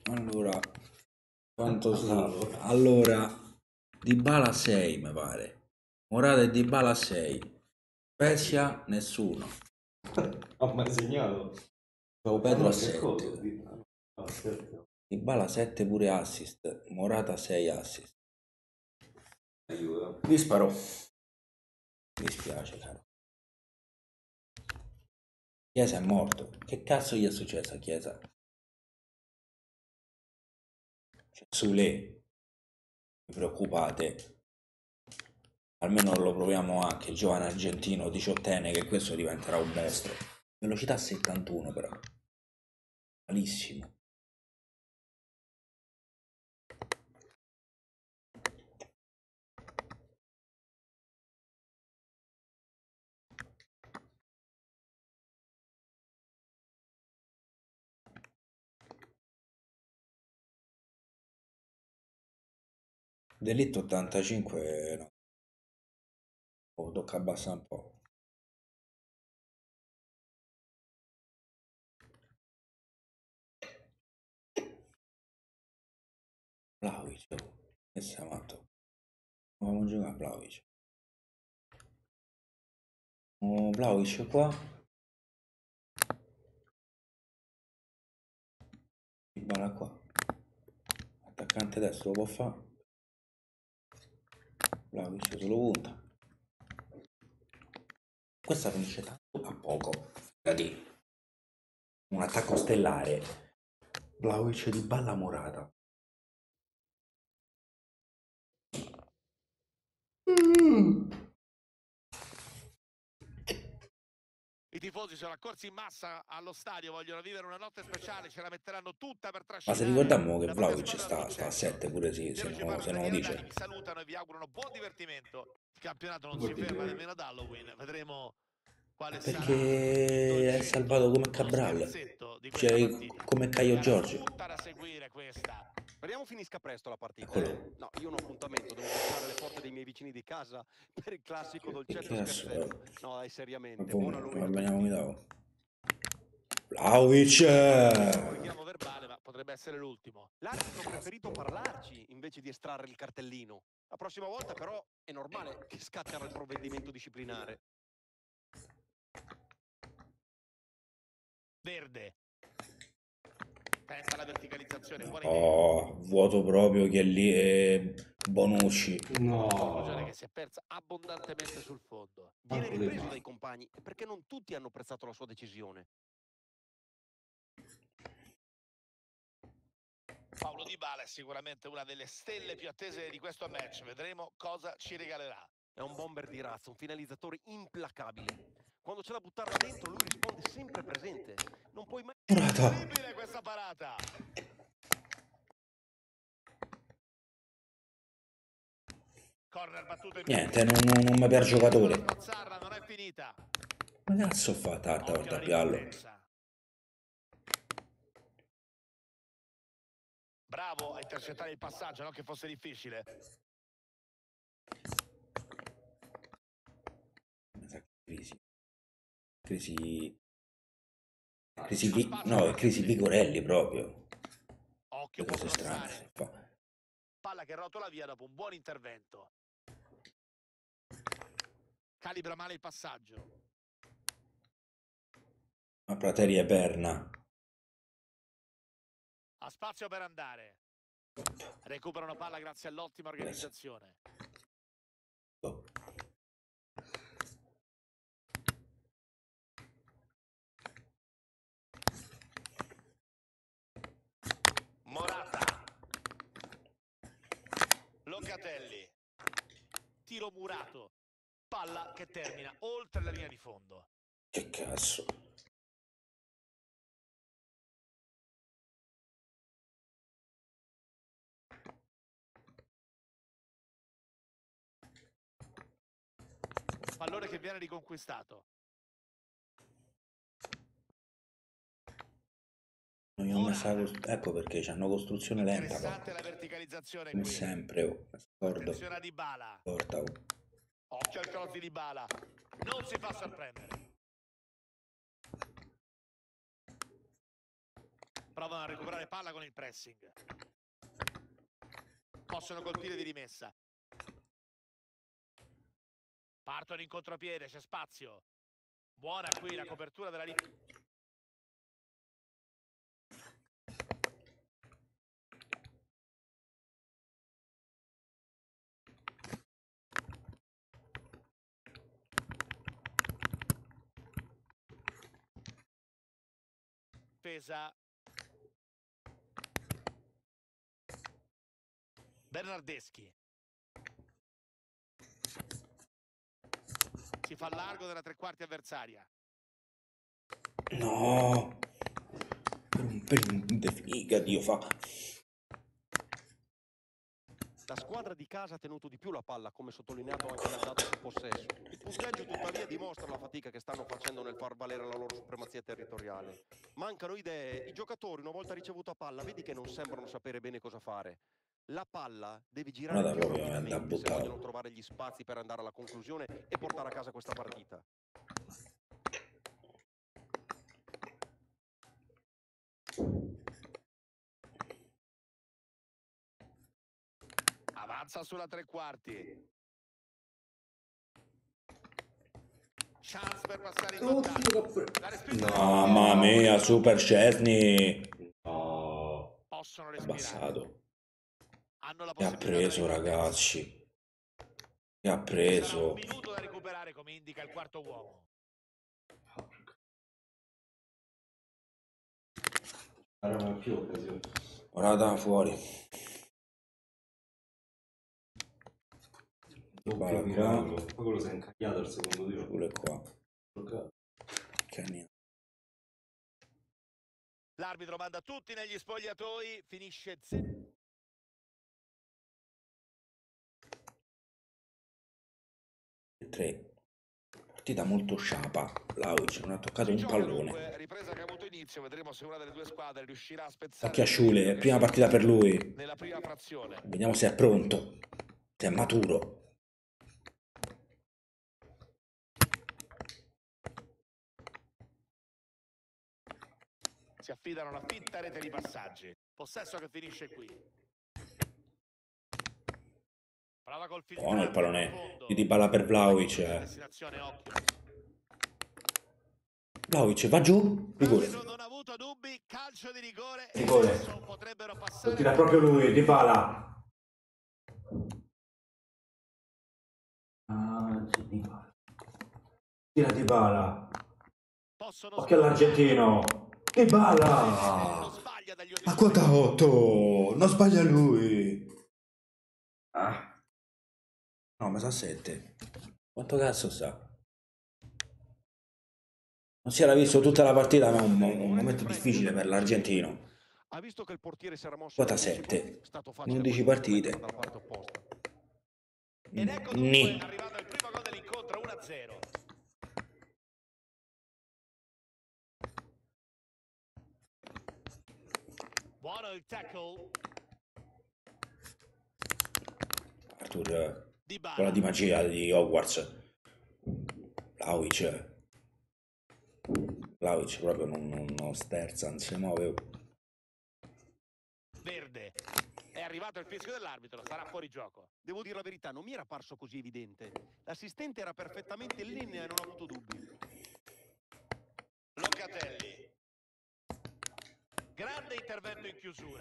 Allora, quanto sta? Allora, Dybala 6 mi pare. Morata e Dybala 6. Spezia nessuno. Ha mai segnato? Joao Ma Pedro a no, che cosa? 7. No, aspetta. Dybala 7 pure assist. Morata 6 assist. Aiuto. Disparo. Mi dispiace, caro. Chiesa è morto. Che cazzo gli è successo a Chiesa? Sule, vi preoccupate. Almeno lo proviamo anche, il giovane argentino 18enne, che questo diventerà un mostro. Velocità 71 però. Malissimo. Delitto 85 no. Oh, tocca abbassare un po'. Vlahovic, oh. Che sei matto? Come giocare a Vlahovic? Oh, Vlahovic qua. Dybala qua. Attaccante destro lo può fare. Vlahovic solo punta. Questa finisce tanto a poco. Vedi? Un attacco stellare. Vlahovic di Balla Morata. I tifosi sono accorsi in massa allo stadio, vogliono vivere una notte speciale, ce la metteranno tutta per Ma se trascinare ricordiamo che la propria Vlahovic squadra al sta a successo. 7 pure sì, se non lo Italiani vi dice. salutano e vi augurano buon divertimento. Il campionato non si ferma nemmeno ad Halloween. Vedremo quale sarà il Perché è salvato dolcetto come o lo Cabral, scherzetto di questa cioè partita. come Caio Gara Giorgio. tutta da seguire questa. Speriamo finisca presto la partita, Eccolo. No, io ho un appuntamento, devo bussare alle porte dei miei vicini di casa per il classico Che dolcetto cazzo è? scherzetto. No, dai, seriamente, Ma buon Halloween a veniamo tutti. dato. Vlahovic! Un richiamo verbale, ma potrebbe essere l'ultimo. L'arbitro ha preferito parlarci invece di estrarre il cartellino. La prossima volta però è normale che scattano il provvedimento disciplinare. Verde. Tenta la verticalizzazione, buona idea. Oh, vuoto proprio che lì è Bonucci. Conclusione che No. si è persa abbondantemente sul fondo. Viene Manco dei ripreso fatti. dai compagni perché non tutti hanno apprezzato la sua decisione. Paulo Dybala è sicuramente una delle stelle più attese di questo match. Vedremo cosa ci regalerà. È un bomber di razza, un finalizzatore implacabile. Quando c'è da buttarla dentro, lui risponde sempre presente. Non puoi mai... Morata. Incredibile questa parata! Corner battuto in Niente, non mi per giocatore. La Mazzarra non è finita. Ma cazzo fa Tatta Occhio alla per Piallo? ripartenza. Bravo a intercettare il passaggio, non che fosse difficile. Crisi. No, è crisi Vigorelli proprio. Occhio, Le può cose strane crossare. si fa. Palla che rotola via dopo un buon intervento. Calibra male il passaggio. Ma Prateria Perna. Ha spazio per andare. Recuperano palla grazie all'ottima organizzazione. Oh. Morata. Locatelli. Tiro murato. Palla che termina oltre la linea di fondo. Che cazzo. Pallone che viene riconquistato. Non gli ho messa ecco perché c'hanno costruzione lenta Interessante la proprio. verticalizzazione Come qui. sempre, oh. Scordo. Attenzione a Dybala. Porta, oh. Occhio al cross di Dybala. Non si fa sorprendere. Provano a recuperare palla con il pressing. Possono colpire di rimessa. Partono in contropiede, c'è spazio. Buona qui la copertura della difesa. Bernardeschi. Si fa largo della tre quarti avversaria. No, per un pelin de figa, Dio fa. La squadra di casa ha tenuto di più la palla, come sottolineato anche dal dato sul possesso. Il punteggio tuttavia dimostra la fatica che stanno facendo nel far valere la loro supremazia territoriale. Mancano idee, i giocatori una volta ricevuta palla vedi che non sembrano sapere bene cosa fare. La palla deve girare Guarda, più proprio da rapidamente se buttato. vogliono trovare gli spazi per andare alla conclusione e portare a casa questa partita. Avanza sulla tre quarti. Chance per passare in vantaggio. La respinge Mamma mia, Super Szczesny. No. Possono respirare. Abbassato. Hanno la Che ha possibilità preso, della ripartenza. ragazzi. Che ha Sarà un preso. minuto da recuperare, come indica il quarto uomo. Non aveva più occasione. Ora da fuori. Doppio miracolo. Poi quello si è incagliato al secondo tiro. Pure qua. Toccato. Che niente. L'arbitro manda tutti negli spogliatoi. Finisce 0. Tre. Partita molto sciapa. Vlahovic non ha toccato un pallone. Ripresa che ha avuto inizio, vedremo se una delle due squadre riuscirà a spezzare Occhio a Sciule, prima partita per lui. nella prima frazione. Vediamo se è pronto. Se è maturo. Si affidano a una fitta rete di passaggi. Possesso che finisce qui. Prova col Buono il filtrante pallone profondo. di Dybala per Vlahovic. Destinazione, occhio. Vlahovic va giù. Rigore. L'arbitro non ha avuto dubbi, calcio di rigore. Rigore. Adesso potrebbero passare. Lo tira proprio lui, Dybala. Ah, Dybala. Tira Dybala. Possono Occhio all'argentino. Dybala. non sbaglia dagli A quota 8. Non sbaglia lui. Ah. No, ma sa 7. Quanto cazzo sta? Non si era visto tutta la partita, ma è un momento difficile per l'argentino. Ha visto che il portiere si era mosso Quota in anticipo, 7. è stato facile 11 a quel punto partite. metterla dalla parte opposta. Ed ecco dunque Ni. arrivato il primo gol dell'incontro, 1-0. Buono il tackle. Arthur, Dybala. quella di magia di Hogwarts. Vlahovic. Vlahovic proprio non sterza, non si muove. Verde. È arrivato il fischio dell'arbitro, sarà fuori gioco. Devo dire la verità, non mi era parso così evidente. L'assistente era perfettamente in linea e non ha avuto dubbi. Locatelli. Grande intervento in chiusura.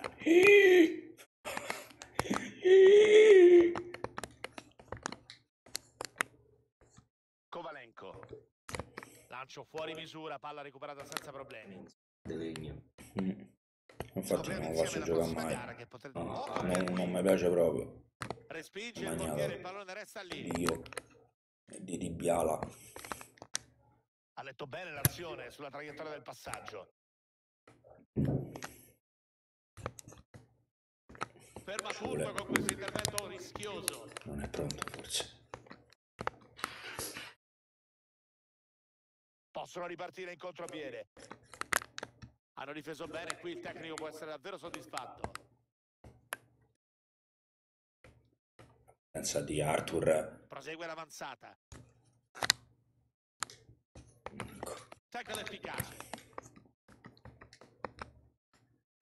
Kovalenko. Lancio fuori misura, palla recuperata senza problemi. Delegno. Infatti non lo faccio la giocare prossima mai. gara che potrete... No, Oh, non mi piace proprio. respinge il Magnato. portiere, il pallone resta lì. Dio. E di Dybala. Ha letto bene l'azione sulla traiettoria del passaggio. Ferma tutto con questo intervento rischioso. Non è pronto forse. Possono ripartire in contropiede. Hanno difeso bene, qui il tecnico può essere davvero soddisfatto. Pensa di Arthur. Prosegue l'avanzata. Ecco. Tackle efficace.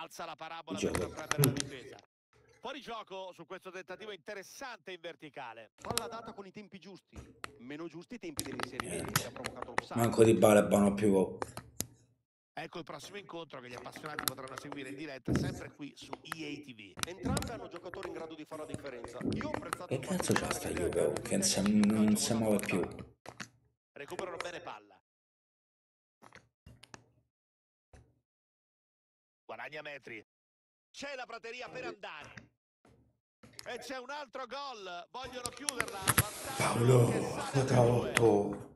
alza la parabola Gioco. per sorprendere la difesa. Fuori gioco su questo tentativo interessante in verticale. Palla data con i tempi giusti, meno giusti i tempi degli inserimenti che ha provocato l'offside. Manco di Bala è buono più. Ecco il prossimo incontro che gli appassionati potranno seguire in diretta sempre qui su EA TV. Entrambi hanno giocatori in grado di fare la differenza. Io ho apprezzato Che in cazzo c'ha particolare sta l'idea Juve? di Che tecnico non calcio si votato muove più. lontano. Recuperano bene palla. Guadagna metri. C'è la prateria per andare. E c'è un altro gol. Vogliono chiuderla. Vantaggio Paolo, che sale a quota 2. 8.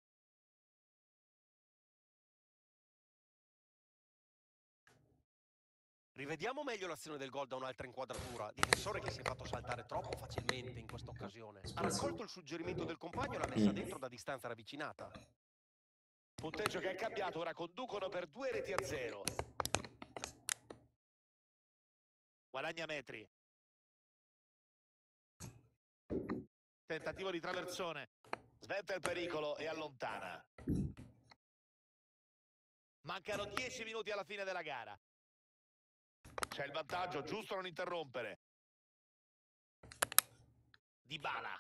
Rivediamo meglio l'azione del gol da un'altra inquadratura. Difensore che si è fatto saltare troppo facilmente in questa occasione. Ha raccolto il suggerimento del compagno e l'ha messa dentro da distanza ravvicinata. Punteggio che è cambiato. Ora conducono per 2-0. Guadagna metri. Tentativo di traversone. Sventa il pericolo e allontana. Mancano 10 minuti alla fine della gara. C'è il vantaggio, giusto non interrompere. Dybala.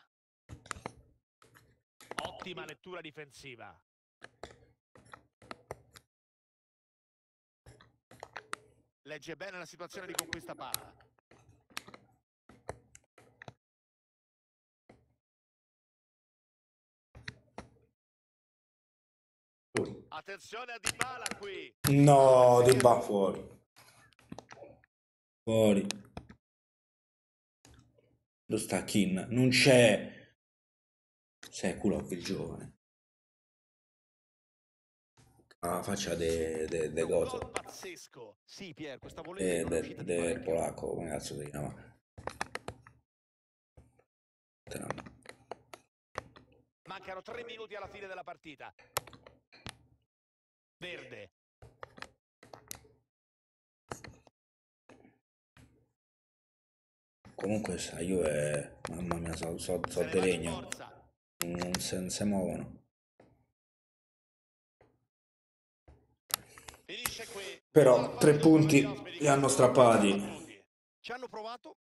Ottima lettura difensiva. Legge bene la situazione di conquista palla. Attenzione a Dybala qui. No, Dybala fuori. Fuori. Dove sta Kin? Non c'è. Sei culo il giovane. Ah, faccia de È un coso. gol pazzesco. Sì, Pier, questa volata non è uscita di Del parecchio. polacco, come cazzo si chiama? Mancano 3 minuti alla fine della partita. Verde. Comunque sa, io è... Mamma mia, so Se ne di va di legno. forza. Non si muovono. Finisce qui. Però 3 punti li hanno strappati. Ci hanno provato,